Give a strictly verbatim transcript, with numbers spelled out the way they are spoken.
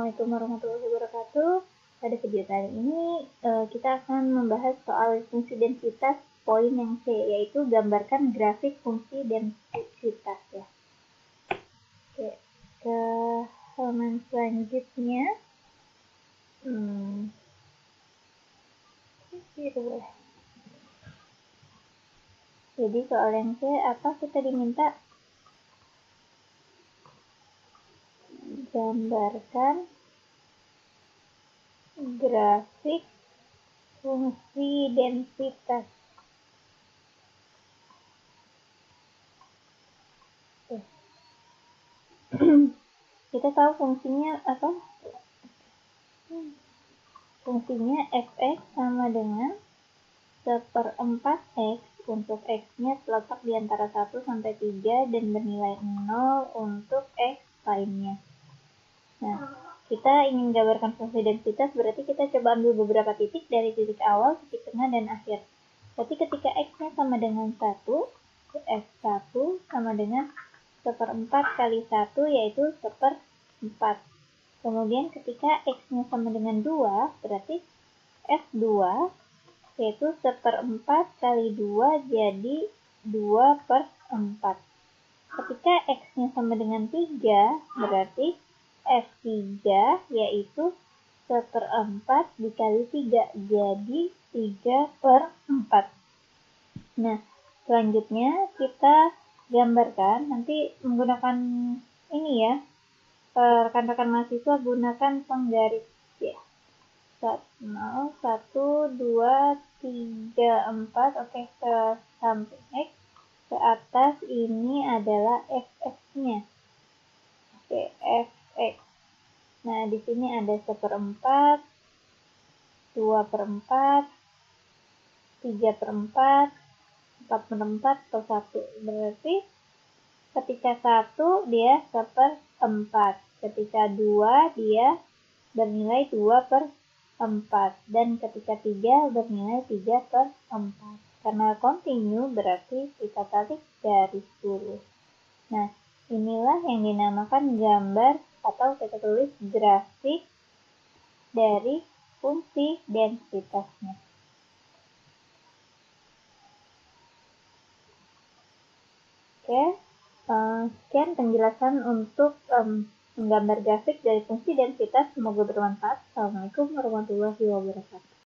Assalamualaikum warahmatullahi wabarakatuh. Pada video kali ini uh, kita akan membahas soal fungsi densitas poin yang C, yaitu gambarkan grafik fungsi densitas ya. Oke, ke halaman selanjutnya. Hmm. Jadi soal yang C apa kita diminta gambarkan grafik fungsi densitas. Kita tahu fungsinya apa? Fungsinya f(x) sama dengan seperempat x untuk x-nya terletak di antara satu sampai tiga dan bernilai nol untuk x lainnya. Nah, kita ingin gambarkan fungsi densitas, berarti kita coba ambil beberapa titik dari titik awal, titik tengah, dan akhir. Berarti ketika x-nya sama dengan satu, x satu sama dengan seperempat kali satu, yaitu seperempat. Kemudian ketika x-nya sama dengan dua, berarti f dua, yaitu seperempat kali dua, jadi dua per empat. Ketika x-nya sama dengan tiga, berarti f tiga, yaitu seperempat dikali tiga, jadi tiga per empat. Nah, selanjutnya kita gambarkan, nanti menggunakan ini ya, rekan-rekan mahasiswa gunakan penggaris ya. satu, dua, tiga, empat, oke, ke samping x, ke atas ini adalah fx-nya. Oke, fx. Nah, di sini ada seperempat, dua per empat, tiga per empat, empat per empat, atau satu. Berarti ketika satu dia seperempat, ketika dua dia bernilai dua per empat, dan ketika tiga bernilai tiga per empat. Karena kontinu berarti kita tarik garis lurus. Nah, inilah yang dinamakan gambar atau kita tulis grafik dari fungsi densitasnya. Oke, uh, sekian penjelasan untuk um, menggambar grafik dari fungsi densitas. Semoga bermanfaat. Assalamualaikum warahmatullahi wabarakatuh.